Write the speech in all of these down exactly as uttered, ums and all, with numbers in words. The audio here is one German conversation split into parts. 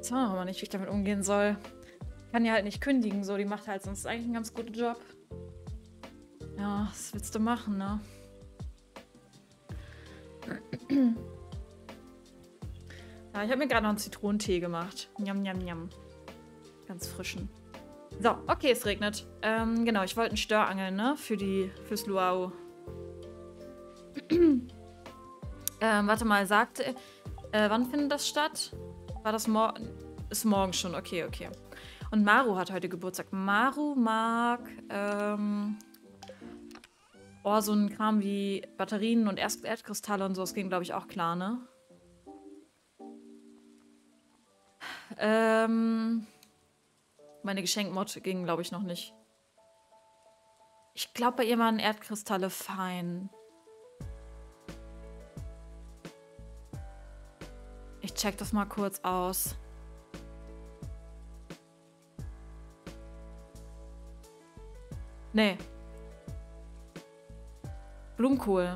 Ich weiß auch noch nicht, wie ich damit umgehen soll. Ich kann ja halt nicht kündigen, so. Die macht halt sonst eigentlich einen ganz guten Job. Ja, was willst du machen, ne? Ja, ich habe mir gerade noch einen Zitronentee gemacht. Njam, njam, njam. Ganz frischen. So, okay, es regnet. Ähm, genau, ich wollte einen Störangeln, ne? Für die, fürs Luau. ähm, warte mal, sagte... Äh, wann findet das statt? War das morgen? Ist morgen schon, okay, okay. Und Maru hat heute Geburtstag. Maru mag, ähm... Oh, so ein Kram wie Batterien und Erd Erdkristalle und so, das ging, glaube ich, auch klar, ne? Ähm... Meine Geschenkmod ging, glaube ich, noch nicht. Ich glaube, bei ihr waren Erdkristalle fein. Ich check das mal kurz aus. Nee. Blumenkohl.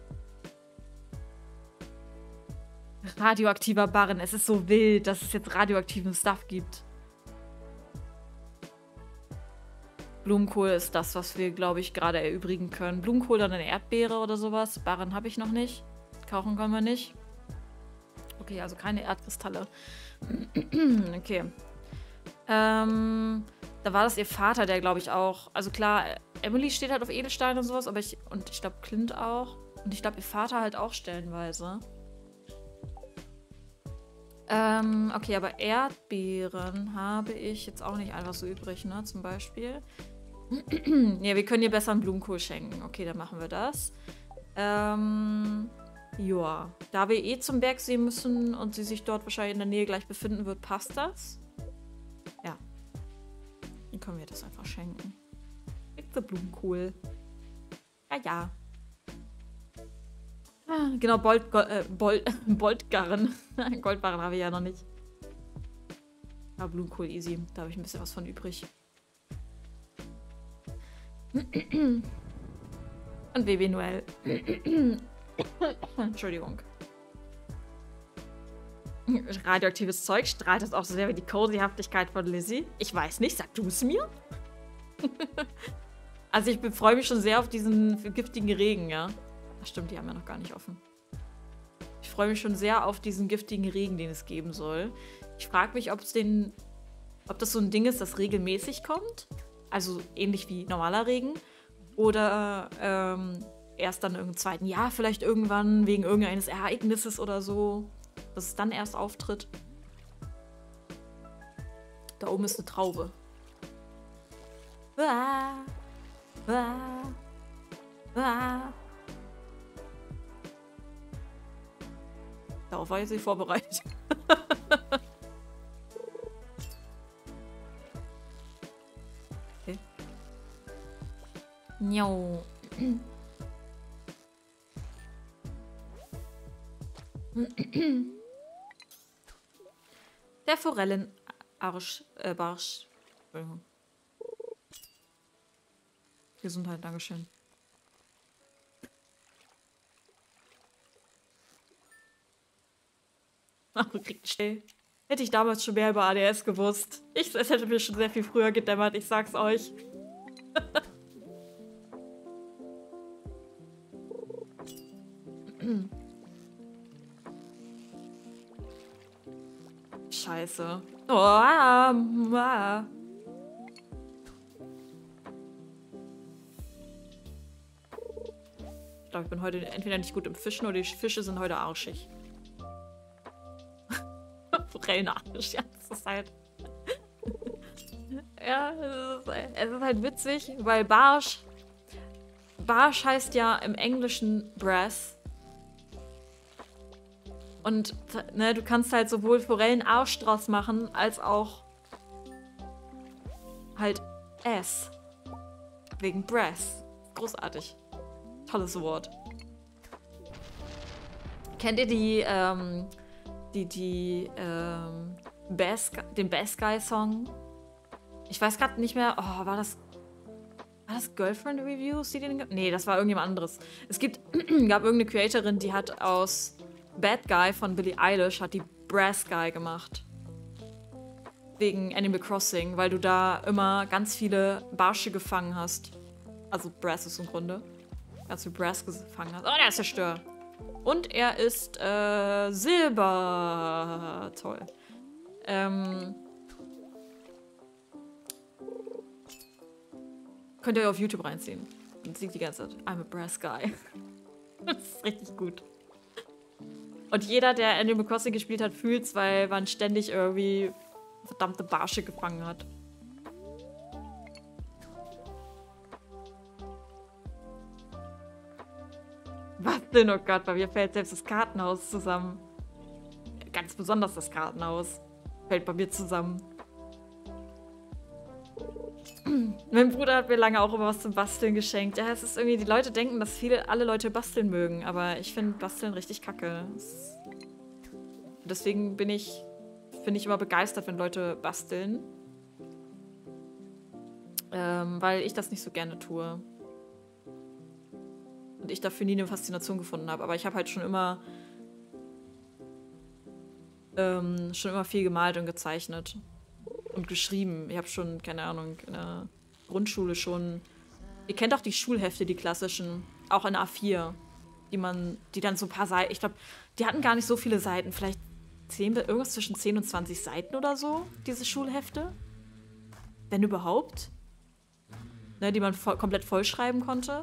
Radioaktiver Barren. Es ist so wild, dass es jetzt radioaktiven Stuff gibt. Blumenkohl ist das, was wir, glaube ich, gerade erübrigen können. Blumenkohl oder eine Erdbeere oder sowas. Barren habe ich noch nicht. Kaufen können wir nicht. Okay, also keine Erdkristalle. Okay. Ähm, da war das ihr Vater, der, glaube ich, auch... Also klar, Emily steht halt auf Edelsteine und sowas, aber ich... Und ich glaube, Clint auch. Und ich glaube, ihr Vater halt auch stellenweise. Ähm, okay, aber Erdbeeren habe ich jetzt auch nicht einfach so übrig, ne? Zum Beispiel. Ja, wir können ihr besser einen Blumenkohl schenken. Okay, dann machen wir das. Ähm, ja. Da wir eh zum Bergsee müssen und sie sich dort wahrscheinlich in der Nähe gleich befinden wird, passt das. Ja. Dann können wir das einfach schenken. Kriegt sie Blumenkohl. Ja, ja. Ah, genau, Bolt, äh, Bolt, Boltgarren. Goldbarren habe ich ja noch nicht. Aber Blumenkohl easy. Da habe ich ein bisschen was von übrig. Und Baby Noel. Entschuldigung. Radioaktives Zeug strahlt das auch so sehr wie die Cozy-Haftigkeit von Lizzie? Ich weiß nicht, sag du es mir? Also ich freue mich schon sehr auf diesen giftigen Regen, ja. Ach stimmt, die haben ja noch gar nicht offen. Ich freue mich schon sehr auf diesen giftigen Regen, den es geben soll. Ich frage mich, ob es den, ob das so ein Ding ist, das regelmäßig kommt. Also ähnlich wie normaler Regen. Oder ähm, erst dann im zweiten Jahr vielleicht irgendwann wegen irgendeines Ereignisses oder so. Dass es dann erst auftritt. Da oben ist eine Traube. Ah, ah, ah. Darauf war ich nicht vorbereitet. Okay. Njau. Der Forellenarsch, äh, Barsch. Entschuldigung. Gesundheit, Dankeschön. Ach, kriegt schnell. Hätte ich damals schon mehr über A D S gewusst. Ich, es hätte mir schon sehr viel früher gedämmert, ich sag's euch. Scheiße. Oh, ah, ah. Ich glaube, ich bin heute entweder nicht gut im Fischen oder die Fische sind heute arschig. Forellenarsch, ja, das ist halt... ja, es ist, es ist halt witzig, weil Barsch... Barsch heißt ja im Englischen Brass. Und ne, du kannst halt sowohl Forellenarsch draus machen, als auch halt S. Wegen Brass. Großartig. Tolles Wort. Kennt ihr die, ähm, die, die, ähm, Bass, den Bass Guy Song? Ich weiß gerade nicht mehr, oh, war das, war das Girlfriend Reviews, die den, nee, das war irgendjemand anderes. Es gibt, gab irgendeine Creatorin, die hat aus Bad Guy von Billie Eilish, hat die Brass Guy gemacht. wegen Animal Crossing, weil du da immer ganz viele Barsche gefangen hast. Also Brasses im Grunde. Ganz viel Brass gefangen hast. Oh, der ist zerstört. Und er ist äh, Silber. Toll. Ähm... Könnt ihr euch auf YouTube reinziehen. Und singt die ganze Zeit, I'm a brass guy. Das ist richtig gut. Und jeder, der Animal Crossing gespielt hat, fühlt's, weil man ständig irgendwie verdammte Barsche gefangen hat. Was denn? Oh Gott, bei mir fällt selbst das Kartenhaus zusammen. Ganz besonders das Kartenhaus fällt bei mir zusammen. Mein Bruder hat mir lange auch immer was zum Basteln geschenkt. Ja, es ist irgendwie, die Leute denken, dass viele, alle Leute basteln mögen, aber ich finde Basteln richtig kacke. Es, deswegen bin ich, finde ich immer begeistert, wenn Leute basteln. Ähm, weil ich das nicht so gerne tue. Und ich dafür nie eine Faszination gefunden habe. Aber ich habe halt schon immer ähm, schon immer viel gemalt und gezeichnet. Und geschrieben. Ich habe schon, keine Ahnung, in der Grundschule schon... Ihr kennt auch die Schulhefte, die klassischen. Auch in A vier. Die man, die dann so ein paar Seiten... Ich glaube, die hatten gar nicht so viele Seiten. Vielleicht zehn, irgendwas zwischen zehn und zwanzig Seiten oder so, diese Schulhefte. Wenn überhaupt. Ne, die man voll, komplett vollschreiben konnte.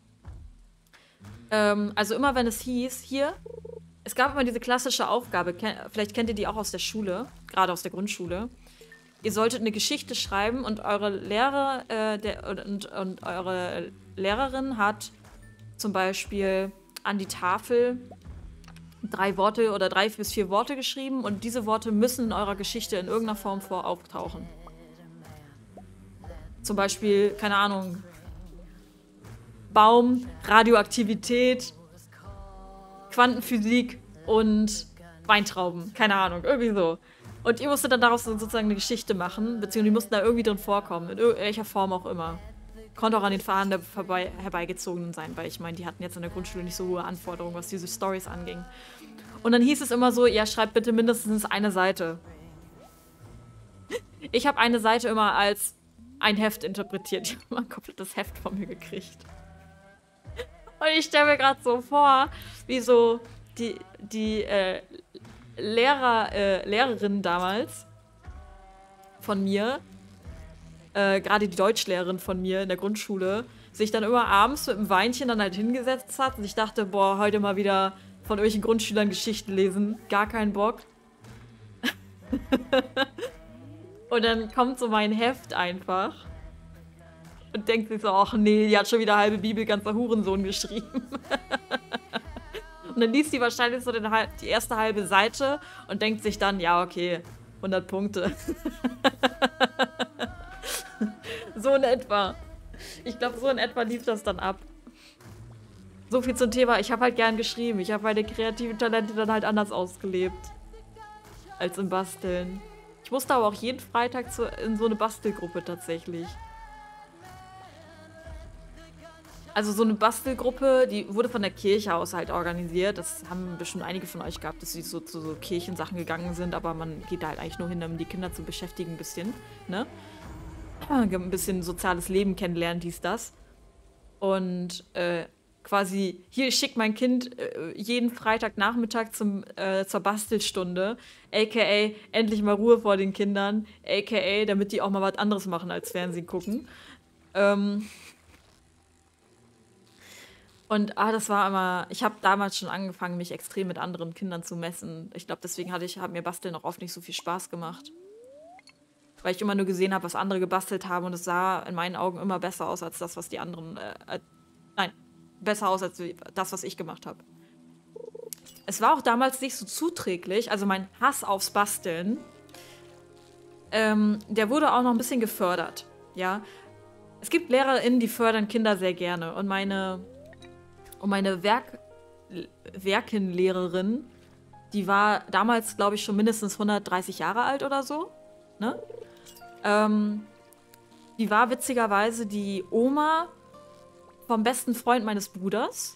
Ähm, also immer, wenn es hieß, hier... Es gab immer diese klassische Aufgabe. Vielleicht kennt ihr die auch aus der Schule. Gerade aus der Grundschule. Ihr solltet eine Geschichte schreiben und eure Lehrer äh, der, und, und eure Lehrerin hat zum Beispiel an die Tafel drei Worte oder drei bis vier Worte geschrieben und diese Worte müssen in eurer Geschichte in irgendeiner Form vor auftauchen. Zum Beispiel, keine Ahnung, Baum, Radioaktivität, Quantenphysik und Weintrauben. Keine Ahnung, irgendwie so. Und ihr musstet dann daraus sozusagen eine Geschichte machen, beziehungsweise die mussten da irgendwie drin vorkommen, in irgendwelcher Form auch immer. Konnte auch an den Fahnen vorbei, herbeigezogenen sein, weil ich meine, die hatten jetzt in der Grundschule nicht so hohe Anforderungen, was diese Storys anging. Und dann hieß es immer so, ja, schreibt bitte mindestens eine Seite. Ich habe eine Seite immer als ein Heft interpretiert. Ich habe immer ein komplettes Heft von mir gekriegt. Und ich stelle mir gerade so vor, wie so die, die äh, Lehrer, äh, Lehrerin damals von mir, äh, gerade die Deutschlehrerin von mir in der Grundschule, sich dann immer abends mit einem Weinchen dann halt hingesetzt hat und ich dachte, boah, heute mal wieder von irgendwelchen Grundschülern Geschichten lesen. Gar keinen Bock. Und dann kommt so mein Heft einfach und denkt sich so, ach nee, die hat schon wieder halbe Bibel ganzer Hurensohn geschrieben. Und dann liest die wahrscheinlich so den, die erste halbe Seite und denkt sich dann, ja, okay, hundert Punkte. So in etwa. Ich glaube, so in etwa lief das dann ab. So viel zum Thema, ich habe halt gern geschrieben. Ich habe meine kreativen Talente dann halt anders ausgelebt. Als im Basteln. Ich musste aber auch jeden Freitag zu, in so eine Bastelgruppe tatsächlich. Also so eine Bastelgruppe, die wurde von der Kirche aus halt organisiert. Das haben bestimmt einige von euch gehabt, dass sie so zu so Kirchensachen gegangen sind. Aber man geht da halt eigentlich nur hin, um die Kinder zu beschäftigen ein bisschen. Ne? Ein bisschen soziales Leben kennenlernen, dies, das. Und äh, quasi, hier, ich schicke mein Kind äh, jeden Freitagnachmittag zum, äh, zur Bastelstunde. A K A endlich mal Ruhe vor den Kindern. A K A damit die auch mal was anderes machen als Fernsehen gucken. Ähm... Und ah, das war immer, ich habe damals schon angefangen, mich extrem mit anderen Kindern zu messen. Ich glaube, deswegen hatte ich, hat mir Basteln auch oft nicht so viel Spaß gemacht. Weil ich immer nur gesehen habe, was andere gebastelt haben und es sah in meinen Augen immer besser aus als das, was die anderen, äh, äh, nein, besser aus als das, was ich gemacht habe. Es war auch damals nicht so zuträglich, also mein Hass aufs Basteln, ähm, der wurde auch noch ein bisschen gefördert, ja. Es gibt LehrerInnen, die fördern Kinder sehr gerne und meine... Und meine Werk Werkenlehrerin, die war damals, glaube ich, schon mindestens hundertdreißig Jahre alt oder so. Ne? Ähm, die war witzigerweise die Oma vom besten Freund meines Bruders.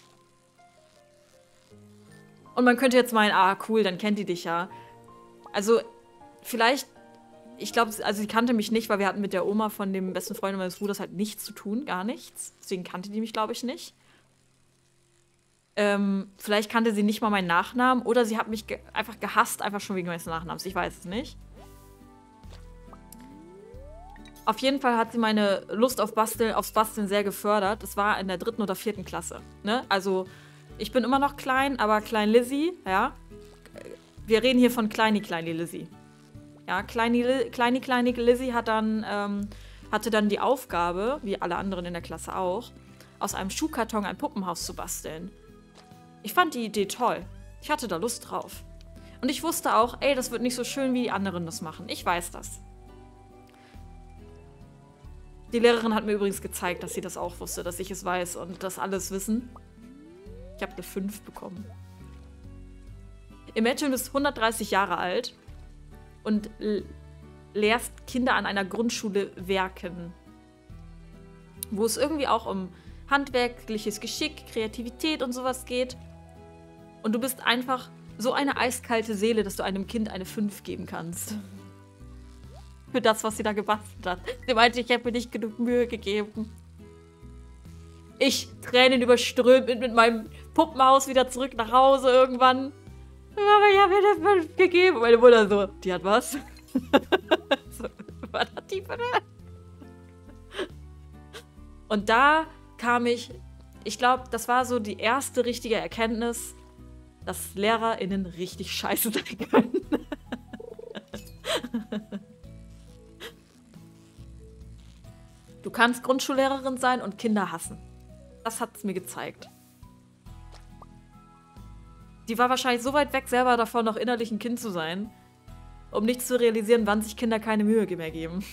Und man könnte jetzt meinen, ah, cool, dann kennt die dich ja. Also, vielleicht ich glaube, also sie kannte mich nicht, weil wir hatten mit der Oma von dem besten Freund meines Bruders halt nichts zu tun, gar nichts. Deswegen kannte die mich, glaube ich, nicht. Ähm, vielleicht kannte sie nicht mal meinen Nachnamen oder sie hat mich ge einfach gehasst, einfach schon wegen meines Nachnamens. Ich weiß es nicht. Auf jeden Fall hat sie meine Lust auf Basteln, aufs Basteln sehr gefördert. Das war in der dritten oder vierten Klasse. Ne? Also, ich bin immer noch klein, aber Klein Lizzie, ja. Wir reden hier von Kleini Kleini Lizzie. Ja, Kleini Kleini Kleini Lizzie hat dann, ähm, hatte dann die Aufgabe, wie alle anderen in der Klasse auch, aus einem Schuhkarton ein Puppenhaus zu basteln. Ich fand die Idee toll. Ich hatte da Lust drauf. Und ich wusste auch, ey, das wird nicht so schön, wie die anderen das machen. Ich weiß das. Die Lehrerin hat mir übrigens gezeigt, dass sie das auch wusste, dass ich es weiß und das alles wissen. Ich habe eine fünf bekommen. Imagine, du bist hundertdreißig Jahre alt und lehrst Kinder an einer Grundschule werken. Wo es irgendwie auch um handwerkliches Geschick, Kreativität und sowas geht. Und du bist einfach so eine eiskalte Seele, dass du einem Kind eine fünf geben kannst. Für das, was sie da gebastelt hat. Sie meinte, ich habe mir nicht genug Mühe gegeben. Ich, Tränen überströmt, mit, mit meinem Puppenhaus wieder zurück nach Hause irgendwann. Aber ich habe mir das fünf gegeben. Meine Mutter so, die hat was? So, was hat die bitte? Und da kam ich, ich glaube, das war so die erste richtige Erkenntnis, dass LehrerInnen richtig scheiße sein können. Du kannst Grundschullehrerin sein und Kinder hassen. Das hat es mir gezeigt. Die war wahrscheinlich so weit weg, selber davon noch innerlich ein Kind zu sein, um nicht zu realisieren, wann sich Kinder keine Mühe mehr geben.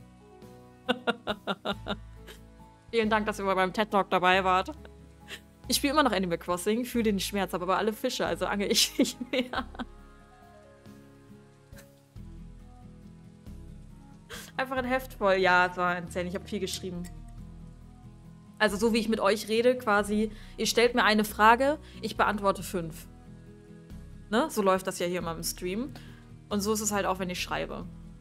Vielen Dank, dass ihr mal beim TED Talk dabei wart. Ich spiele immer noch Animal Crossing, fühle den Schmerz, habe aber alle Fische, also angel ich nicht mehr. Einfach ein Heft voll. Ja, es war insane. Ich habe viel geschrieben. Also so wie ich mit euch rede, quasi, ihr stellt mir eine Frage, ich beantworte fünf. Ne? So läuft das ja hier immer im Stream. Und so ist es halt auch, wenn ich schreibe.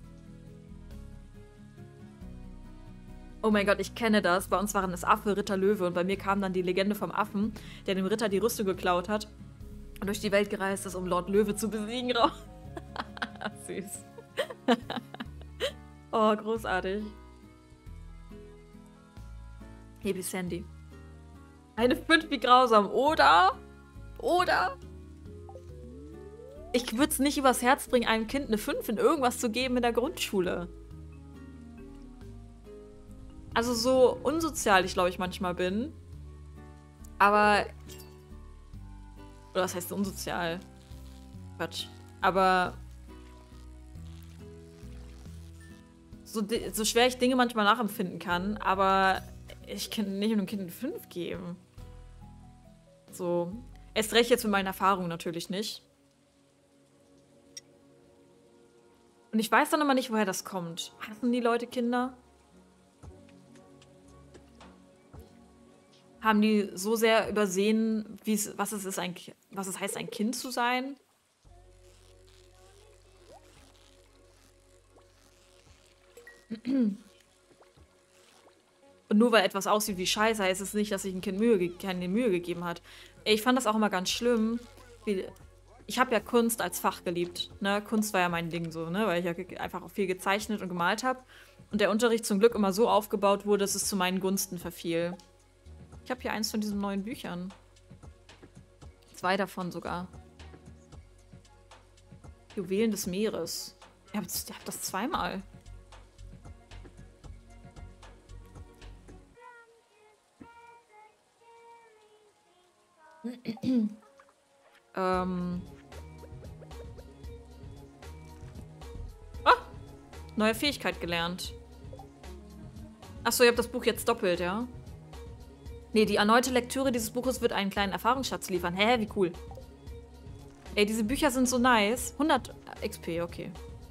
Oh mein Gott, ich kenne das. Bei uns waren es Affe, Ritter, Löwe. Und bei mir kam dann die Legende vom Affen, der dem Ritter die Rüstung geklaut hat und durch die Welt gereist ist, um Lord Löwe zu besiegen. Süß. Oh, großartig. Baby Sandy. Eine fünf, wie grausam. Oder? Oder? Ich würde es nicht übers Herz bringen, einem Kind eine fünf in irgendwas zu geben in der Grundschule. Also so unsozial ich, glaube ich, manchmal bin. Aber... Oder was heißt unsozial? Quatsch. Aber... So, so schwer ich Dinge manchmal nachempfinden kann, aber ich kann nicht einem Kind eine fünf geben. So. Erst recht jetzt mit meinen Erfahrungen natürlich nicht. Und ich weiß dann immer nicht, woher das kommt. Hassen die Leute Kinder? Haben die so sehr übersehen, was es ist, ein, was es heißt, ein Kind zu sein? Und nur weil etwas aussieht wie Scheiße, heißt es nicht, dass sich ein Kind Mühe, keine Mühe gegeben hat. Ich fand das auch immer ganz schlimm. Ich habe ja Kunst als Fach geliebt. Ne? Kunst war ja mein Ding so, ne? Weil ich ja einfach auch viel gezeichnet und gemalt habe. Und der Unterricht zum Glück immer so aufgebaut wurde, dass es zu meinen Gunsten verfiel. Ich habe hier eins von diesen neuen Büchern. Zwei davon sogar. Juwelen des Meeres. Ich habe hab das zweimal. ähm. Ah! Neue Fähigkeit gelernt. Achso, ihr habt das Buch jetzt doppelt, ja? Nee, die erneute Lektüre dieses Buches wird einen kleinen Erfahrungsschatz liefern. Hä, wie cool. Ey, diese Bücher sind so nice. hundert X P, okay.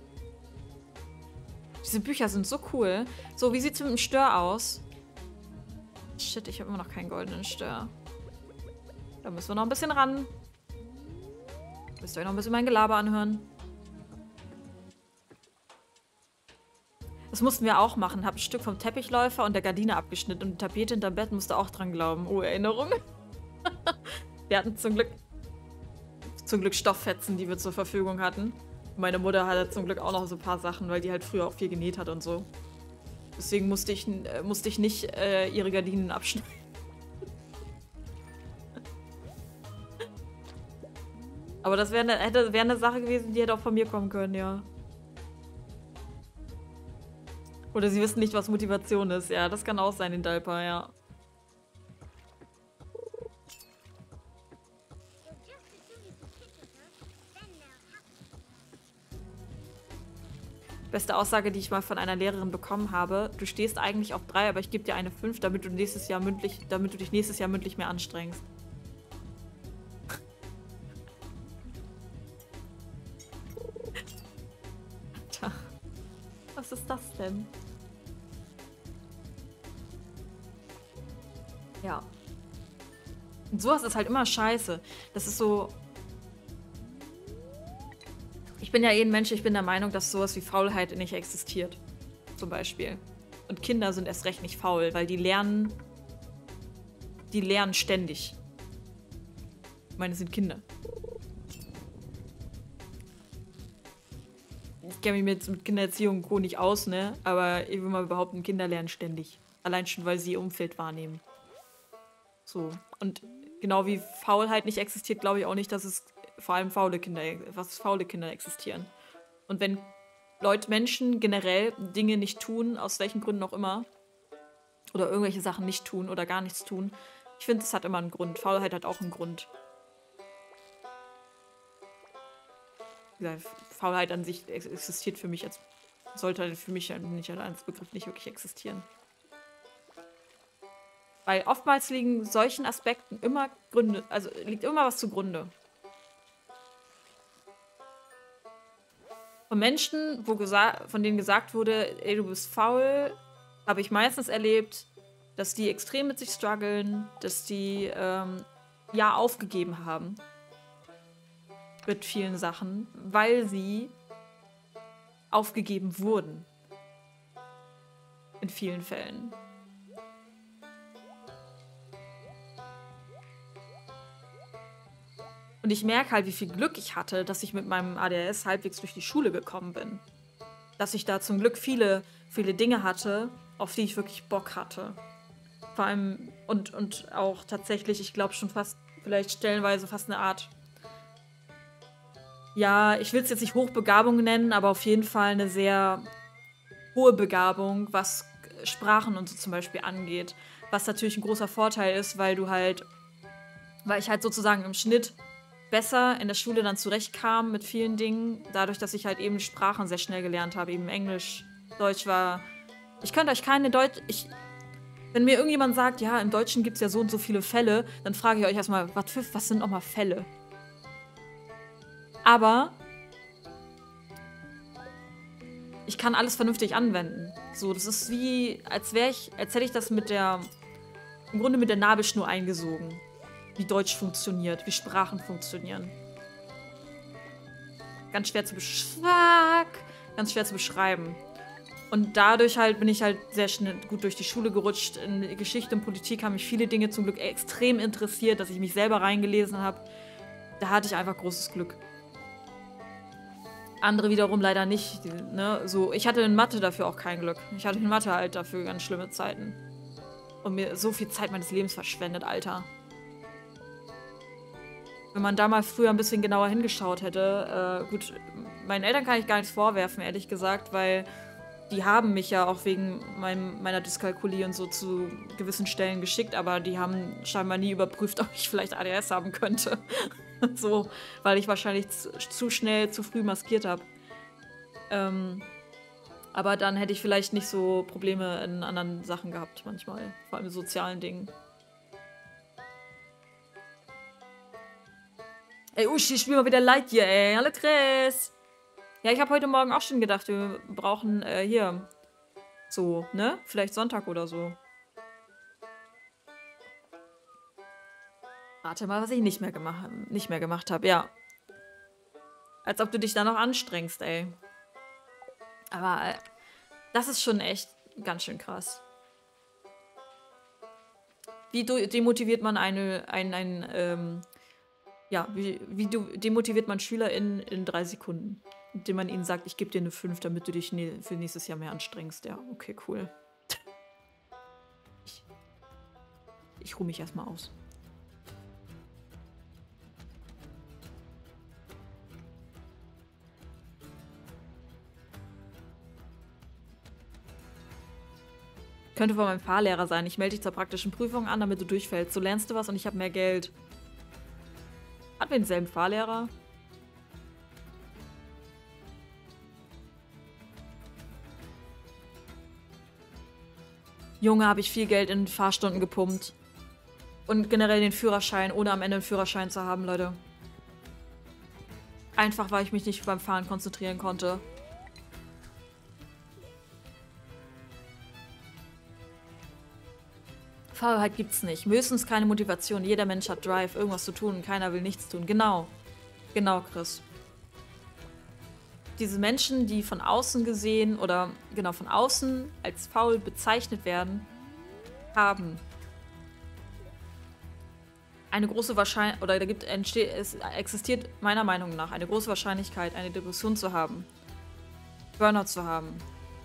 Diese Bücher sind so cool. So, wie sieht's mit dem Stör aus? Shit, ich habe immer noch keinen goldenen Stör. Da müssen wir noch ein bisschen ran. Müsst ihr euch noch ein bisschen mein Gelaber anhören. Das mussten wir auch machen. Hab ein Stück vom Teppichläufer und der Gardine abgeschnitten und die Tapete hinterm Bett musste auch dran glauben. Oh, Erinnerung. Wir hatten zum Glück zum Glück Stofffetzen, die wir zur Verfügung hatten. Meine Mutter hatte zum Glück auch noch so ein paar Sachen, weil die halt früher auch viel genäht hat und so. Deswegen musste ich, äh, musste ich nicht äh, ihre Gardinen abschneiden. Aber das wäre eine wär ne Sache gewesen, die hätte auch von mir kommen können, ja. Oder sie wissen nicht, was Motivation ist. Ja, das kann auch sein in Dalpa, ja. Beste Aussage, die ich mal von einer Lehrerin bekommen habe. Du stehst eigentlich auf drei, aber ich gebe dir eine fünf, damit du nächstes Jahr mündlich, damit du dich nächstes Jahr mündlich mehr anstrengst. Tja, was ist das denn? Ja. Und sowas ist halt immer scheiße. Das ist so... Ich bin ja eh ein Mensch, ich bin der Meinung, dass sowas wie Faulheit nicht existiert. Zum Beispiel. Und Kinder sind erst recht nicht faul, weil die lernen... Die lernen ständig. Ich meine, es sind Kinder. Ich kenne mich jetzt mit Kindererziehung und Co. nicht aus, ne? Aber ich will mal behaupten, Kinder lernen ständig. Allein schon, weil sie ihr Umfeld wahrnehmen. So. Und genau wie Faulheit nicht existiert, glaube ich auch nicht, dass es vor allem faule Kinder, was faule Kinder existieren. Und wenn Leute, Menschen generell Dinge nicht tun, aus welchen Gründen auch immer, oder irgendwelche Sachen nicht tun oder gar nichts tun, ich finde, das hat immer einen Grund. Faulheit hat auch einen Grund. Ja, Faulheit an sich existiert für mich als, sollte für mich nicht als Begriff nicht wirklich existieren. Weil oftmals liegen solchen Aspekten immer Gründe, also liegt immer was zugrunde. Von Menschen, wo von denen gesagt wurde, ey, du bist faul, habe ich meistens erlebt, dass die extrem mit sich strugglen, dass die ähm, ja aufgegeben haben mit vielen Sachen, weil sie aufgegeben wurden. In vielen Fällen. Und ich merke halt, wie viel Glück ich hatte, dass ich mit meinem A D H S halbwegs durch die Schule gekommen bin. Dass ich da zum Glück viele, viele Dinge hatte, auf die ich wirklich Bock hatte. Vor allem, und, und auch tatsächlich, ich glaube schon fast, vielleicht stellenweise fast eine Art, ja, ich will es jetzt nicht Hochbegabung nennen, aber auf jeden Fall eine sehr hohe Begabung, was Sprachen und so zum Beispiel angeht. Was natürlich ein großer Vorteil ist, weil du halt, weil ich halt sozusagen im Schnitt besser in der Schule dann zurechtkam mit vielen Dingen, dadurch, dass ich halt eben Sprachen sehr schnell gelernt habe, eben Englisch, Deutsch war... Ich könnte euch keine Deutsch... Ich, wenn mir irgendjemand sagt, ja, im Deutschen gibt es ja so und so viele Fälle, dann frage ich euch erstmal, was, für, was sind nochmal Fälle? Aber ich kann alles vernünftig anwenden. So, das ist wie, als wäre ich, als hätte ich das mit der, im Grunde mit der Nabelschnur eingesogen. Wie Deutsch funktioniert, wie Sprachen funktionieren. Ganz schwer zu beschreiben. Ganz schwer zu beschreiben. Und dadurch halt bin ich halt sehr schnell gut durch die Schule gerutscht. In Geschichte und Politik haben mich viele Dinge zum Glück extrem interessiert, dass ich mich selber reingelesen habe. Da hatte ich einfach großes Glück. Andere wiederum leider nicht. Ne? So, ich hatte in Mathe dafür auch kein Glück. Ich hatte in Mathe halt dafür ganz schlimme Zeiten. Und mir so viel Zeit meines Lebens verschwendet, Alter. Wenn man da mal früher ein bisschen genauer hingeschaut hätte, äh, gut, meinen Eltern kann ich gar nichts vorwerfen, ehrlich gesagt, weil die haben mich ja auch wegen meinem, meiner Dyskalkulie und so zu gewissen Stellen geschickt, aber die haben scheinbar nie überprüft, ob ich vielleicht A D H S haben könnte. So, weil ich wahrscheinlich zu, zu schnell, zu früh maskiert habe. Ähm, aber dann hätte ich vielleicht nicht so Probleme in anderen Sachen gehabt manchmal, vor allem in sozialen Dingen. Ey, Uschi, ich spiel mal wieder Lightyear, ey. Hallo, Chris. Ja, ich habe heute Morgen auch schon gedacht, wir brauchen äh, hier so, ne? Vielleicht Sonntag oder so. Warte mal, was ich nicht mehr gemacht, nicht mehr gemacht habe, ja. Als ob du dich da noch anstrengst, ey. Aber äh, Das ist schon echt ganz schön krass. Wie demotiviert man eine, ein, ein, ähm, ja, wie, wie demotiviert man Schüler in, in drei Sekunden? Indem man ihnen sagt, ich gebe dir eine fünf, damit du dich ne für nächstes Jahr mehr anstrengst. Ja, okay, cool. Ich, ich ruhe mich erstmal aus. Könnte von meinem Fahrlehrer sein. Ich melde dich zur praktischen Prüfung an, damit du durchfällst. So lernst du was und ich habe mehr Geld. Hatten wir denselben Fahrlehrer? Junge, habe ich viel Geld in Fahrstunden gepumpt. Und generell den Führerschein, ohne am Ende einen Führerschein zu haben, Leute. Einfach, weil ich mich nicht beim Fahren konzentrieren konnte. Faulheit gibt's nicht. Höchstens keine Motivation. Jeder Mensch hat Drive, irgendwas zu tun und keiner will nichts tun. Genau. Genau, Chris. Diese Menschen, die von außen gesehen oder genau von außen als faul bezeichnet werden, haben eine große Wahrscheinlichkeit, oder da gibt, entsteht, es existiert meiner Meinung nach eine große Wahrscheinlichkeit, eine Depression zu haben, Burnout zu haben,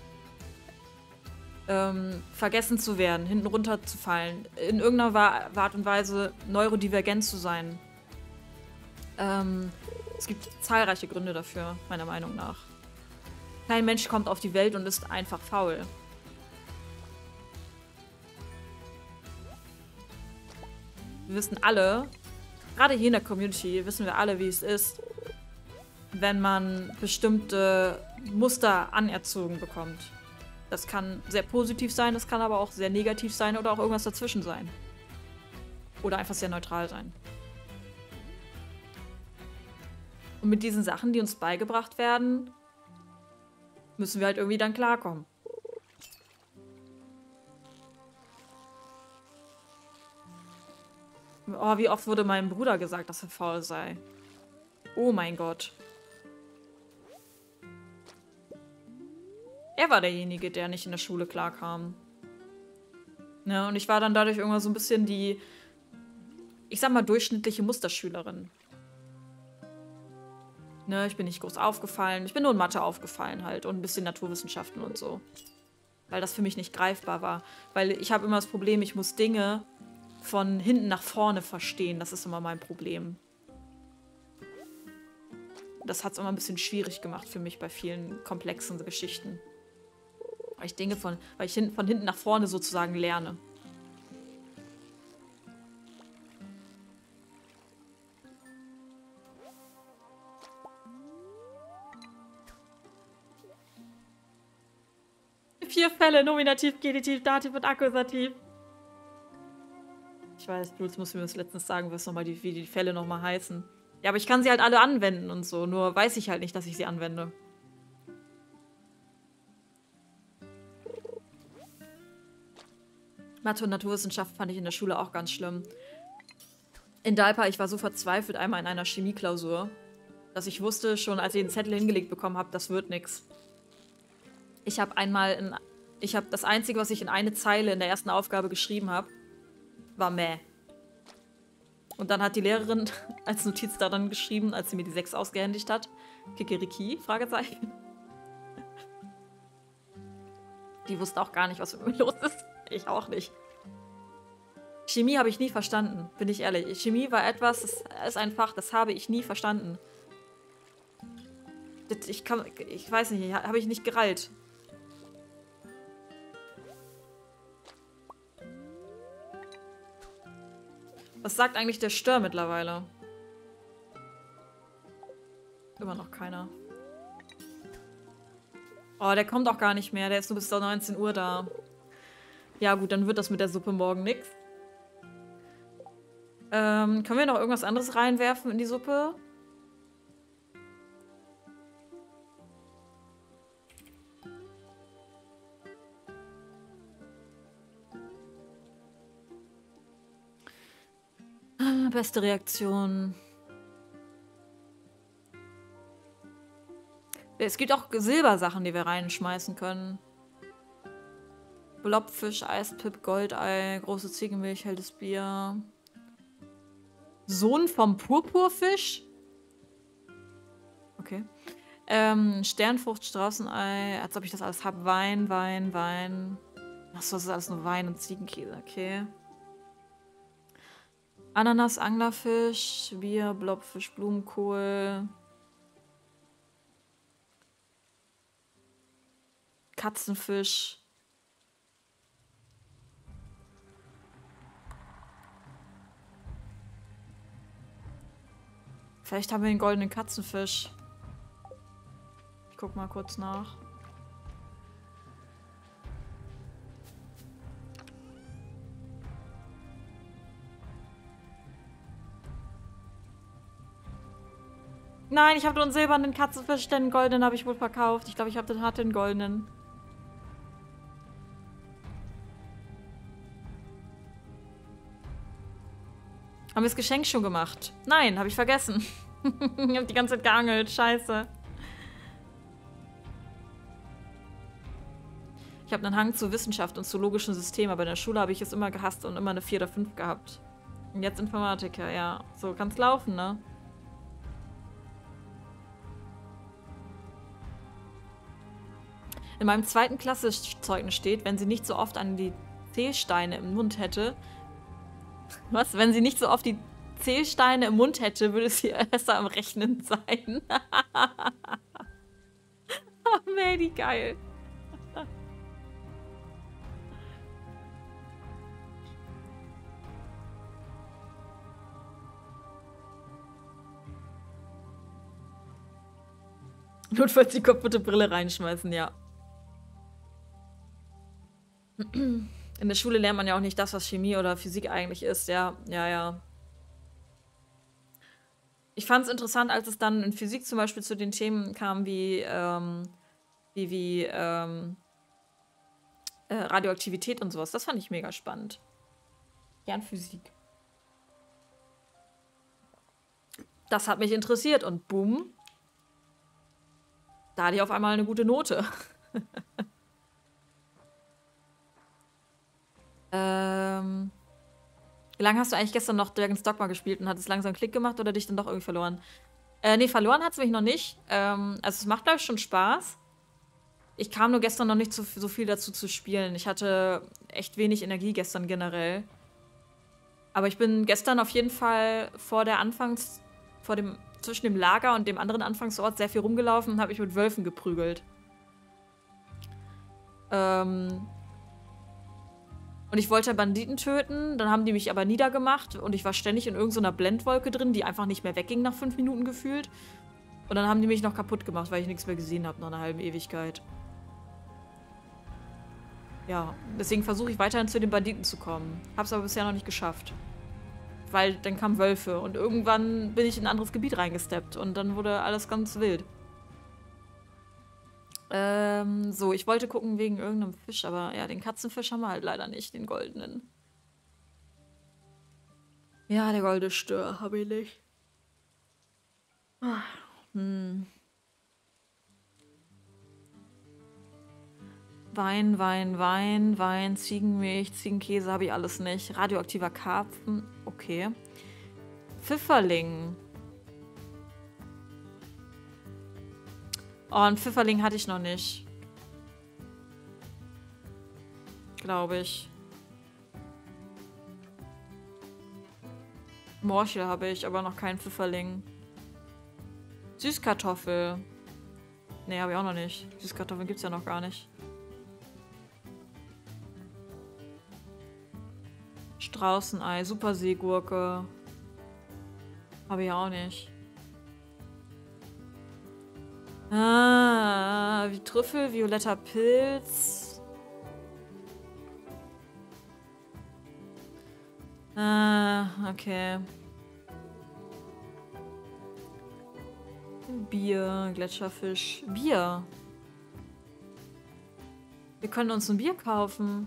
ähm, vergessen zu werden, hinten runterzufallen, in irgendeiner Art und Weise neurodivergent zu sein. Ähm, es gibt zahlreiche Gründe dafür, meiner Meinung nach. Kein Mensch kommt auf die Welt und ist einfach faul. Wir wissen alle, gerade hier in der Community, wissen wir alle, wie es ist, wenn man bestimmte Muster anerzogen bekommt. Das kann sehr positiv sein, das kann aber auch sehr negativ sein oder auch irgendwas dazwischen sein. Oder einfach sehr neutral sein. Und mit diesen Sachen, die uns beigebracht werden, müssen wir halt irgendwie dann klarkommen. Oh, wie oft wurde meinem Bruder gesagt, dass er faul sei. Oh mein Gott. Er war derjenige, der nicht in der Schule klarkam. Ja, und ich war dann dadurch irgendwann so ein bisschen die, ich sag mal, durchschnittliche Musterschülerin. Ne, ich bin nicht groß aufgefallen. Ich bin nur in Mathe aufgefallen halt und ein bisschen Naturwissenschaften und so. Weil das für mich nicht greifbar war. Weil ich habe immer das Problem, ich muss Dinge von hinten nach vorne verstehen. Das ist immer mein Problem. Das hat es immer ein bisschen schwierig gemacht für mich bei vielen komplexen Geschichten. Weil ich Dinge von, weil ich hin, von hinten nach vorne sozusagen lerne. Vier Fälle, Nominativ, Genitiv, Dativ und Akkusativ. Ich weiß, Jules musste mir das letztens sagen, was noch mal die, wie die Fälle nochmal heißen. Ja, aber ich kann sie halt alle anwenden und so, nur weiß ich halt nicht, dass ich sie anwende. Mathe und Naturwissenschaft fand ich in der Schule auch ganz schlimm. In Dalpa, ich war so verzweifelt einmal in einer Chemieklausur, dass ich wusste schon, als ich den Zettel hingelegt bekommen habe, das wird nix. Ich habe einmal, in, ich habe das Einzige, was ich in eine Zeile in der ersten Aufgabe geschrieben habe, war Mäh. Und dann hat die Lehrerin als Notiz daran geschrieben, als sie mir die sechs ausgehändigt hat, Kikeriki, Fragezeichen. Die wusste auch gar nicht, was mit mir los ist. Ich auch nicht. Chemie habe ich nie verstanden, bin ich ehrlich. Chemie war etwas, das ist ein Fach, das habe ich nie verstanden. Das, ich kann, ich weiß nicht, habe ich nicht gerallt. Was sagt eigentlich der Stör mittlerweile? Immer noch keiner. Oh, der kommt auch gar nicht mehr. Der ist nur bis neunzehn Uhr da. Ja gut, dann wird das mit der Suppe morgen nix. Ähm, können wir noch irgendwas anderes reinwerfen in die Suppe? Ah, beste Reaktion. Es gibt auch Silbersachen, die wir reinschmeißen können. Blobfisch, Eispip, Goldei, große Ziegenmilch, helles Bier. Sohn vom Purpurfisch? Okay. Ähm, Sternfrucht, Straußenei, als ob ich das alles habe. Wein, Wein, Wein. Achso, das ist alles nur Wein und Ziegenkäse, okay. Ananas, Anglerfisch, Bier, Blobfisch, Blumenkohl. Katzenfisch. Vielleicht haben wir den goldenen Katzenfisch. Ich guck mal kurz nach. Nein, ich habe nur einen silbernen Katzenfisch, den goldenen habe ich wohl verkauft. Ich glaube, ich habe den hatte den goldenen. Haben wir das Geschenk schon gemacht? Nein, habe ich vergessen. Ich habe die ganze Zeit geangelt. Scheiße. Ich habe einen Hang zur Wissenschaft und zu logischen Systemen, aber in der Schule habe ich es immer gehasst und immer eine vier oder fünf gehabt. Und jetzt Informatiker, ja. So kann's laufen, ne? In meinem zweiten Klassenzeugnis steht, wenn sie nicht so oft an die Zählsteine im Mund hätte. Was? Wenn sie nicht so oft die Zählsteine im Mund hätte, würde sie besser am Rechnen sein. Oh, Mady, geil. Notfalls die kaputte Brille reinschmeißen, ja. In der Schule lernt man ja auch nicht das, was Chemie oder Physik eigentlich ist. Ja, ja, ja. Ich fand es interessant, als es dann in Physik zum Beispiel zu den Themen kam wie, ähm, wie, wie ähm, äh, Radioaktivität und sowas. Das fand ich mega spannend. Gern Physik. Das hat mich interessiert und boom. Da hatte ich auf einmal eine gute Note. ähm, wie lange hast du eigentlich gestern noch Dragon's Dogma gespielt und hat es langsam Klick gemacht oder dich dann doch irgendwie verloren? Äh, nee, verloren hat es mich noch nicht. Ähm, also es macht, glaube ich, schon Spaß. Ich kam nur gestern noch nicht so, so viel dazu zu spielen. Ich hatte echt wenig Energie gestern generell. Aber ich bin gestern auf jeden Fall vor der Anfangs... vor dem... zwischen dem Lager und dem anderen Anfangsort sehr viel rumgelaufen und habe mich mit Wölfen geprügelt. Ähm... Und ich wollte Banditen töten, dann haben die mich aber niedergemacht und ich war ständig in irgendeiner Blendwolke drin, die einfach nicht mehr wegging nach fünf Minuten gefühlt. Und dann haben die mich noch kaputt gemacht, weil ich nichts mehr gesehen habe nach einer halben Ewigkeit. Ja, deswegen versuche ich weiterhin zu den Banditen zu kommen. Hab's aber bisher noch nicht geschafft. Weil dann kamen Wölfe und irgendwann bin ich in ein anderes Gebiet reingesteppt und dann wurde alles ganz wild. Ähm, so, ich wollte gucken wegen irgendeinem Fisch, aber ja, den Katzenfisch haben wir halt leider nicht, den goldenen. Ja, der goldene Stör habe ich nicht. Ah, hm. Wein, Wein, Wein, Wein, Ziegenmilch, Ziegenkäse habe ich alles nicht. Radioaktiver Karpfen, okay. Pfifferling. Oh, einen Pfifferling hatte ich noch nicht. Glaube ich. Morchel habe ich, aber noch keinen Pfifferling. Süßkartoffel. Ne, habe ich auch noch nicht. Süßkartoffeln gibt es ja noch gar nicht. Straußenei, Superseegurke. Habe ich auch nicht. Ah, wie Trüffel, violetter Pilz. Ah, okay. Bier, Gletscherfisch. Bier. Wir können uns ein Bier kaufen.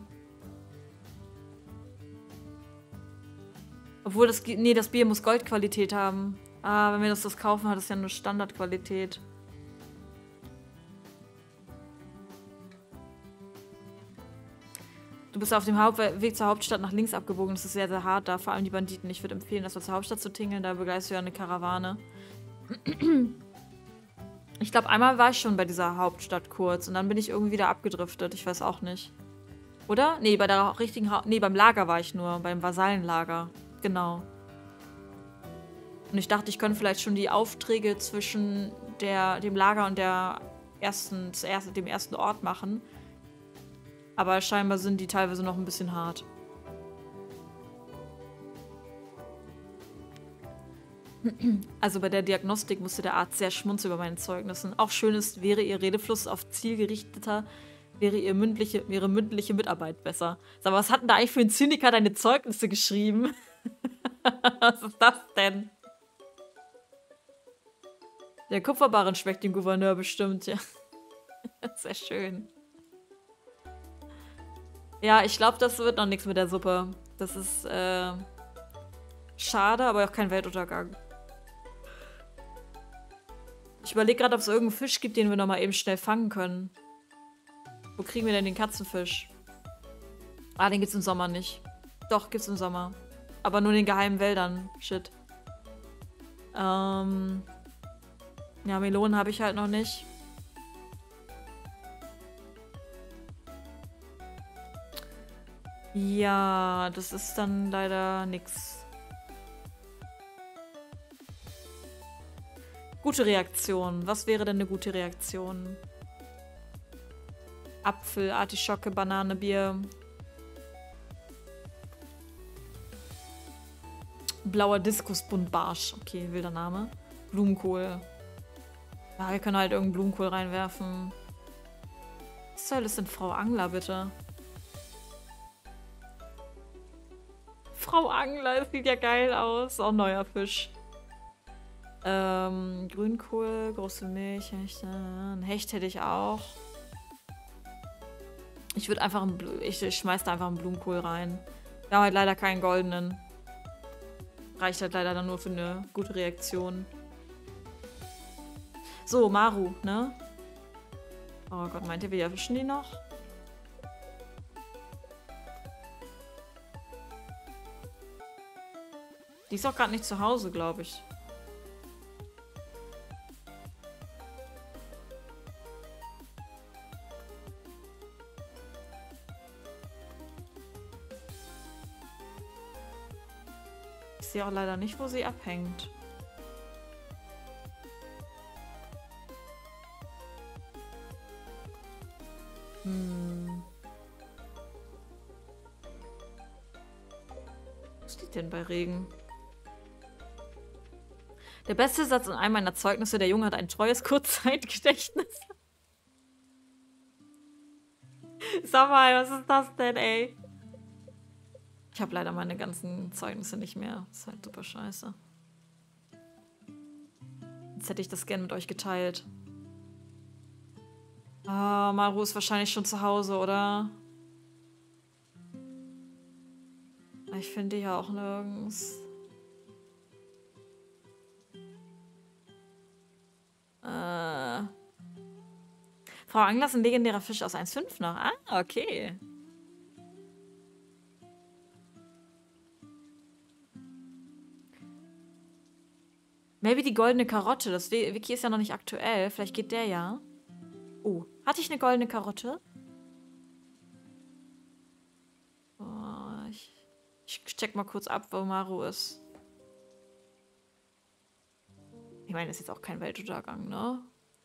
Obwohl das... Nee, das Bier muss Goldqualität haben. Ah, wenn wir das, das kaufen, hat es ja nur Standardqualität. Du bist auf dem Hauptweg zur Hauptstadt nach links abgebogen. Das ist sehr, sehr hart da. Vor allem die Banditen. Ich würde empfehlen, das zur Hauptstadt zu tingeln. Da begleitest du ja eine Karawane. Ich glaube, einmal war ich schon bei dieser Hauptstadt kurz. Und dann bin ich irgendwie wieder abgedriftet. Ich weiß auch nicht. Oder? Nee, bei der richtigen ha Nee, beim Lager war ich nur. Beim Vasallenlager. Genau. Und ich dachte, ich könnte vielleicht schon die Aufträge zwischen der, dem Lager und der ersten, zuerst, dem ersten Ort machen. Aber scheinbar sind die teilweise noch ein bisschen hart. Also bei der Diagnostik musste der Arzt sehr schmunzeln über meine Zeugnissen. Auch schön ist, wäre ihr Redefluss auf Ziel gerichteter, wäre ihr mündliche, ihre mündliche Mitarbeit besser. Sag mal, was hat denn da eigentlich für ein Zyniker deine Zeugnisse geschrieben? Was ist das denn? Der Kupferbarren schmeckt dem Gouverneur bestimmt, ja. Sehr schön. Ja, ich glaube, das wird noch nichts mit der Suppe. Das ist, äh, schade, aber auch kein Weltuntergang. Ich überlege gerade, ob es irgendeinen Fisch gibt, den wir noch mal eben schnell fangen können. Wo kriegen wir denn den Katzenfisch? Ah, den gibt's im Sommer nicht. Doch, gibt's im Sommer. Aber nur in den geheimen Wäldern. Shit. Ähm... Ja, Melonen habe ich halt noch nicht. Ja, das ist dann leider nix. Gute Reaktion. Was wäre denn eine gute Reaktion? Apfel, Artischocke, Banane, Bier. Blauer Diskusbuntbarsch. Okay, wilder Name. Blumenkohl. Ja, wir können halt irgendeinen Blumenkohl reinwerfen. Was soll das denn, Frau Angler, bitte? Frau Angler, das sieht ja geil aus. Auch neuer Fisch. Ähm, Grünkohl, große Milch, Hecht, ein Hecht hätte ich auch. Ich würde einfach einen Bl ich, ich schmeiß da einfach einen Blumenkohl rein. Wir haben halt leider keinen goldenen. Reicht halt leider dann nur für eine gute Reaktion. So, Maru, ne? Oh Gott, meint ihr, wir erwischen die noch? Die ist auch gerade nicht zu Hause, glaube ich. Ich sehe auch leider nicht, wo sie abhängt. Hm. Was steht denn bei Regen? Der beste Satz in einem meiner Zeugnisse, der Junge hat ein treues Kurzzeitgedächtnis. Sag mal, was ist das denn, ey? Ich habe leider meine ganzen Zeugnisse nicht mehr. Das ist halt super scheiße. Jetzt hätte ich das gern mit euch geteilt. Ah, Maru ist wahrscheinlich schon zu Hause, oder? Ich finde die ja auch nirgends. Äh. Frau Angler ist ein legendärer Fisch aus eins Komma fünf noch. Ah, okay. Maybe die goldene Karotte. Das Wiki ist ja noch nicht aktuell. Vielleicht geht der ja. Oh, hatte ich eine goldene Karotte? Oh, ich, ich check mal kurz ab, wo Maru ist. Ich meine, das ist jetzt auch kein Weltuntergang, ne?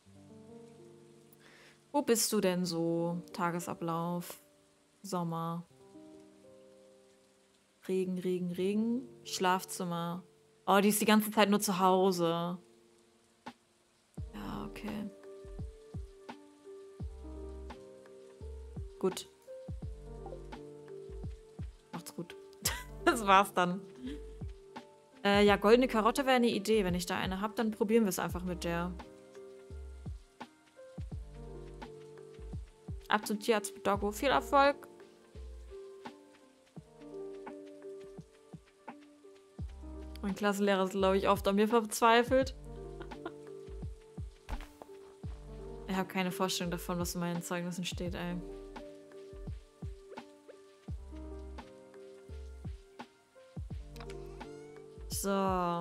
Wo bist du denn so? Tagesablauf. Sommer. Regen, Regen, Regen. Schlafzimmer. Oh, die ist die ganze Zeit nur zu Hause. Ja, okay. Gut. Macht's gut. Das war's dann. Äh, ja, goldene Karotte wäre eine Idee. Wenn ich da eine habe, dann probieren wir es einfach mit der. Ab zum Tierarzt mit Doggo. Viel Erfolg. Mein Klassenlehrer ist, glaube ich, oft an mir verzweifelt. Ich habe keine Vorstellung davon, was in meinen Zeugnissen steht, ey. So.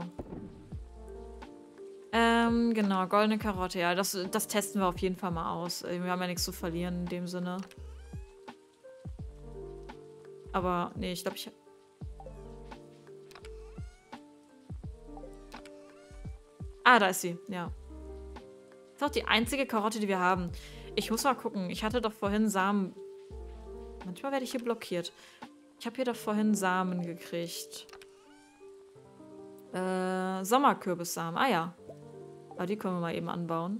Ähm, genau, goldene Karotte. Ja, das, das testen wir auf jeden Fall mal aus. Wir haben ja nichts zu verlieren in dem Sinne. Aber, nee, ich glaube, ich... Ah, da ist sie, ja. Das ist auch die einzige Karotte, die wir haben. Ich muss mal gucken. Ich hatte doch vorhin Samen... Manchmal werde ich hier blockiert. Ich habe hier doch vorhin Samen gekriegt. Äh, Sommerkürbissamen. Ah ja. Aber die können wir mal eben anbauen.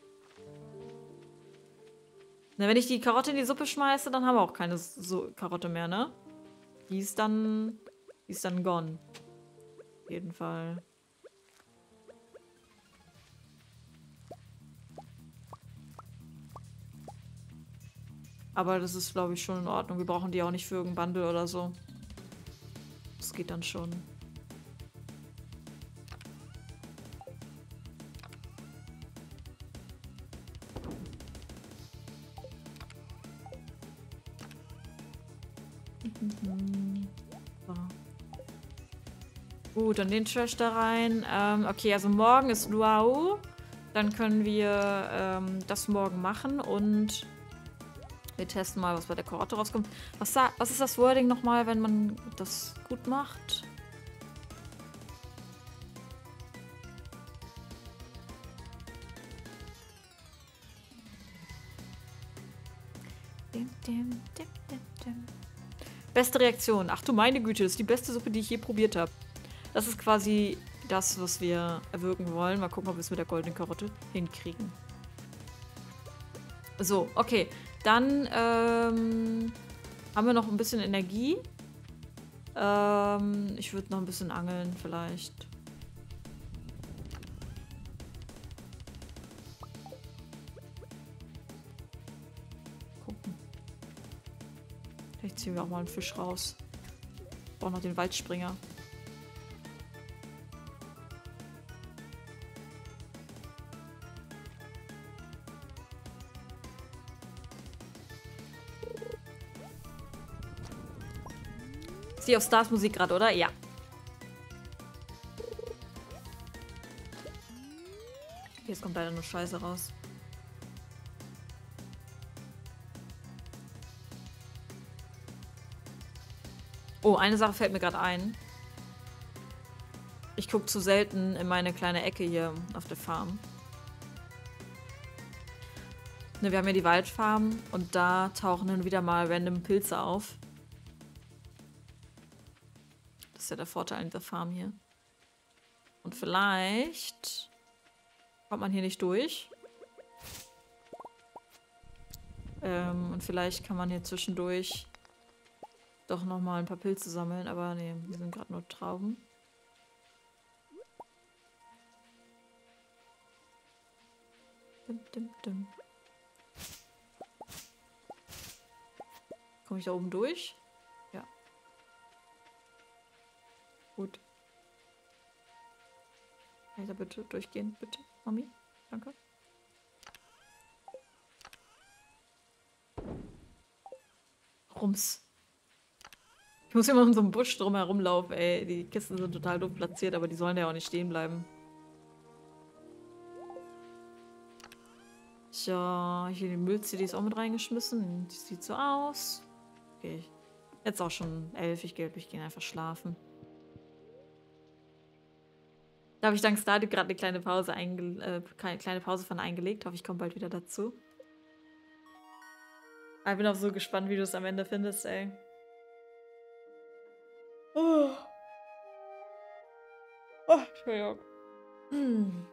Na, wenn ich die Karotte in die Suppe schmeiße, dann haben wir auch keine so Karotte mehr, ne? Die ist dann... Die ist dann gone. Auf jeden Fall. Aber das ist, glaube ich, schon in Ordnung. Wir brauchen die auch nicht für irgendein Bundle oder so. Das geht dann schon. So. Gut, dann den Trash da rein. Ähm, okay, also morgen ist Luau. Dann können wir ähm, das morgen machen und wir testen mal, was bei der Karotte rauskommt. Was, was ist das Wording nochmal, wenn man das gut macht? Dim, dim, dim, dim, dim. Beste Reaktion. Ach du meine Güte, das ist die beste Suppe, die ich je probiert habe. Das ist quasi das, was wir erwirken wollen. Mal gucken, ob wir es mit der goldenen Karotte hinkriegen. So, okay. Dann ähm, haben wir noch ein bisschen Energie. Ähm, ich würde noch ein bisschen angeln vielleicht. Gucken. Vielleicht ziehen wir auch mal einen Fisch raus. Ich brauche noch den Waldspringer. Sea of Stars Musik gerade, oder? Ja. Jetzt kommt leider nur Scheiße raus. Oh, eine Sache fällt mir gerade ein. Ich gucke zu selten in meine kleine Ecke hier auf der Farm. Ne, wir haben ja die Waldfarm und da tauchen dann wieder mal random Pilze auf. Das ist ja der Vorteil an dieser Farm hier. Und vielleicht kommt man hier nicht durch. Ähm, und vielleicht kann man hier zwischendurch doch nochmal ein paar Pilze sammeln. Aber nee, die sind gerade nur Trauben. Dim, dim, dim. Komme ich da oben durch? Ja. Gut. Kann ich da bitte durchgehen? Bitte, Mami? Danke. Rums. Ich muss immer um so einen Busch drum herum laufen, ey. Die Kisten sind total doof platziert, aber die sollen ja auch nicht stehen bleiben. So, hier die Müll-C Ds auch mit reingeschmissen. Die sieht so aus. Okay. Jetzt auch schon elf. Ich gehe ich gehe einfach schlafen. Da habe ich dank Stardew gerade eine kleine Pause einge äh, kleine Pause von eingelegt. Hoffe, ich komme bald wieder dazu. Ich bin auch so gespannt, wie du es am Ende findest, ey. Oh. Oh, Entschuldigung. Hm.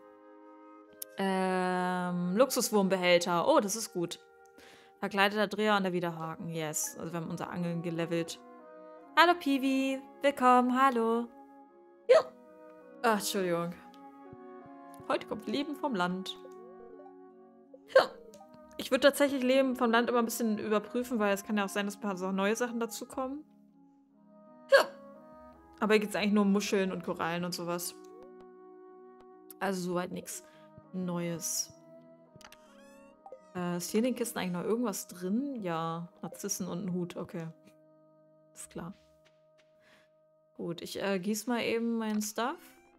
Ähm, Luxuswurmbehälter. Oh, das ist gut. Verkleideter Dreher und der Widerhaken. Yes. Also wir haben unser Angeln gelevelt. Hallo, Piwi. Willkommen. Hallo. Ja. Ach, Entschuldigung. Heute kommt Leben vom Land. Ja. Ich würde tatsächlich Leben vom Land immer ein bisschen überprüfen, weil es kann ja auch sein, dass ein paar so neue Sachen dazukommen. Ja. Aber hier geht es eigentlich nur um Muscheln und Korallen und sowas. Also soweit nichts Neues. Äh, ist hier in den Kisten eigentlich noch irgendwas drin? Ja, Narzissen und ein Hut, okay. Ist klar. Gut, ich äh, gieße mal eben meinen Stuff.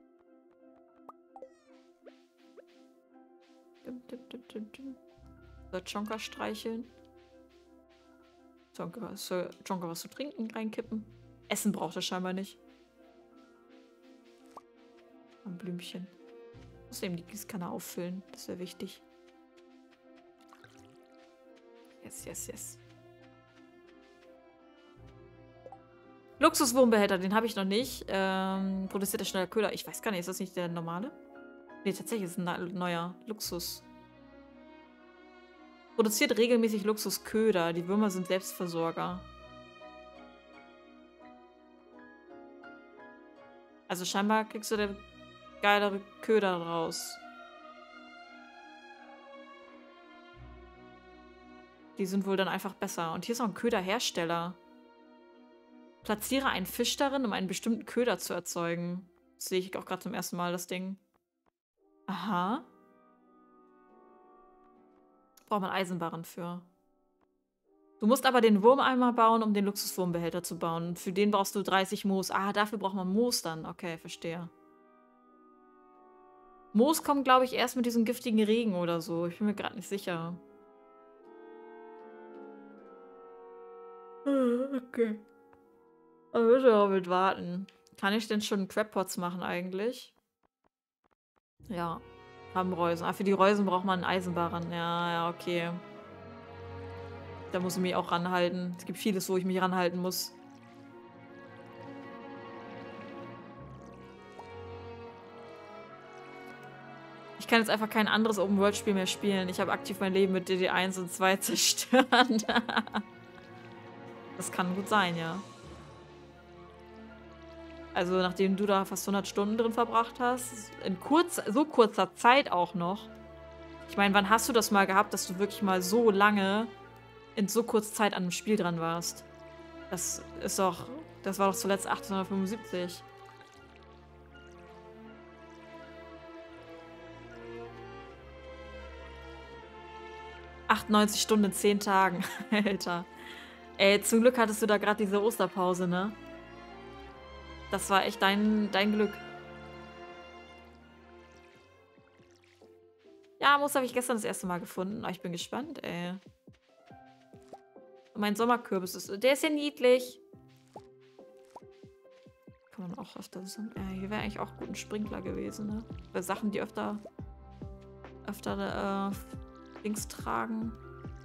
Dim, dim, dim, dim, dim. Soll Chonka streicheln? Chonka, soll Chonka was zu trinken reinkippen? Essen braucht er scheinbar nicht. Ein Blümchen. Ich muss eben die Gießkanne auffüllen. Das wäre wichtig. Yes, yes, yes. Luxuswurmbehälter, den habe ich noch nicht. Ähm, produziert der schneller Köder. Ich weiß gar nicht, ist das nicht der normale? Nee, tatsächlich ist es ein neuer Luxus. Produziert regelmäßig Luxusköder. Die Würmer sind Selbstversorger. Also scheinbar kriegst du der geilere Köder raus. Die sind wohl dann einfach besser. Und hier ist auch ein Köderhersteller. Platziere einen Fisch darin, um einen bestimmten Köder zu erzeugen. Das sehe ich auch gerade zum ersten Mal, das Ding. Aha. Braucht man Eisenbarren für. Du musst aber den Wurmeimer bauen, um den Luxuswurmbehälter zu bauen. Und für den brauchst du dreißig Moos. Ah, dafür braucht man Moos dann. Okay, verstehe. Moos kommt, glaube ich, erst mit diesem giftigen Regen oder so. Ich bin mir gerade nicht sicher. Okay. Aber müssen wir mit warten. Kann ich denn schon Crabpots machen eigentlich? Ja. Haben Reusen. Ah, für die Reusen braucht man einen Eisenbarren. Ja, ja, okay. Da muss ich mich auch ranhalten. Es gibt vieles, wo ich mich ranhalten muss. Ich kann jetzt einfach kein anderes Open-World-Spiel mehr spielen. Ich habe aktiv mein Leben mit D D eins und zwei zerstört. Das kann gut sein, ja. Also nachdem du da fast hundert Stunden drin verbracht hast, in kurz, so kurzer Zeit auch noch. Ich meine, wann hast du das mal gehabt, dass du wirklich mal so lange in so kurzer Zeit an einem Spiel dran warst? Das ist doch, das war doch zuletzt achtzehnhundertfünfundsiebzig. achtundneunzig Stunden in zehn Tagen, Alter. Ey, zum Glück hattest du da gerade diese Osterpause, ne? Das war echt dein, dein Glück. Ja, Moos habe ich gestern das erste Mal gefunden. Oh, ich bin gespannt, ey. Mein Sommerkürbis ist... Der ist ja niedlich. Kann man auch öfter... Ja, hier wäre eigentlich auch gut ein Sprinkler gewesen, ne? Bei Sachen, die öfter... öfter, äh... Dings tragen.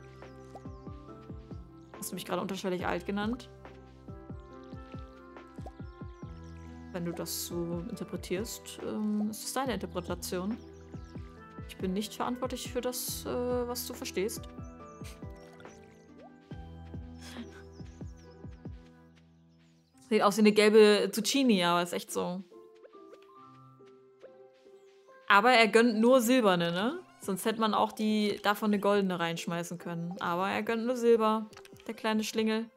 Hast du mich gerade unterschwellig alt genannt? Wenn du das so interpretierst, ähm, ist es deine Interpretation. Ich bin nicht verantwortlich für das, äh, was du verstehst. Sieht aus wie eine gelbe Zucchini, aber ist echt so. Aber er gönnt nur silberne, ne? Sonst hätte man auch die davon eine goldene reinschmeißen können. Aber er gönnt nur Silber. Der kleine Schlingel.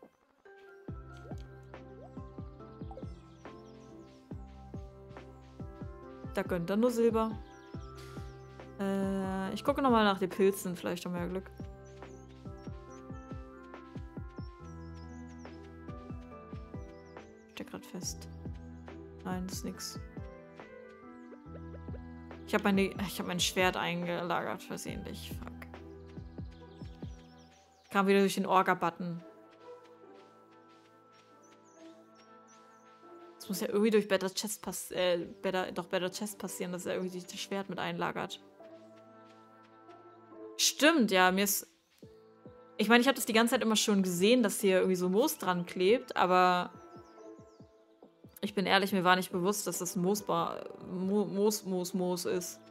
Da gönnt er nur Silber. Äh, ich gucke nochmal nach den Pilzen. Vielleicht haben wir ja Glück. Steht gerade fest. Nein, das ist nix. Ich habe meine, ich habe mein Schwert eingelagert, versehentlich. Fuck. Kam wieder durch den Orga-Button. Das muss ja irgendwie durch Better Chest pass äh, Better, doch Better Chest passieren, dass er irgendwie das Schwert mit einlagert. Stimmt, ja, mir ist... Ich meine, ich habe das die ganze Zeit immer schon gesehen, dass hier irgendwie so Moos dran klebt, aber... Ich bin ehrlich, mir war nicht bewusst, dass das Moosbar... Mo Moos, Moos, Moos ist.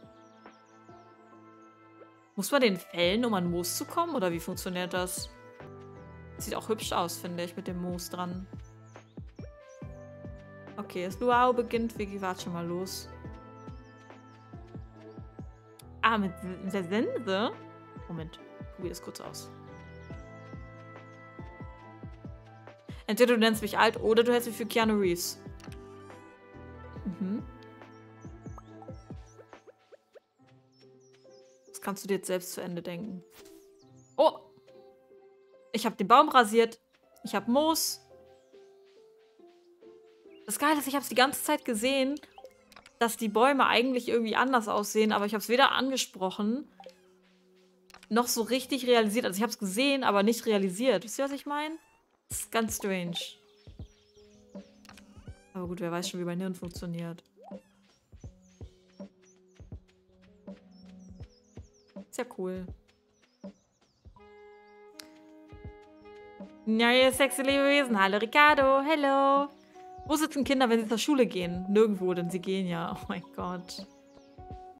Muss man den fällen, um an Moos zu kommen? Oder wie funktioniert das? Sieht auch hübsch aus, finde ich, mit dem Moos dran. Okay, das Luau beginnt. Wir warten schon mal los. Ah, mit, mit der Sense? Moment, probier das kurz aus. Entweder du nennst mich alt oder du hältst mich für Keanu Reeves. Mhm. Das kannst du dir jetzt selbst zu Ende denken. Oh! Ich habe den Baum rasiert. Ich habe Moos. Das Geile ist, ich habe es die ganze Zeit gesehen, dass die Bäume eigentlich irgendwie anders aussehen, aber ich habe es weder angesprochen, noch so richtig realisiert. Also ich habe es gesehen, aber nicht realisiert. Wisst ihr, was ich meine? Das ist ganz strange. Aber gut, wer weiß schon, wie mein Hirn funktioniert. Ist ja cool. Ja, ihr sexy Lebewesen. Hallo, Ricardo. Hello. Wo sitzen Kinder, wenn sie zur Schule gehen? Nirgendwo, denn sie gehen ja. Oh mein Gott.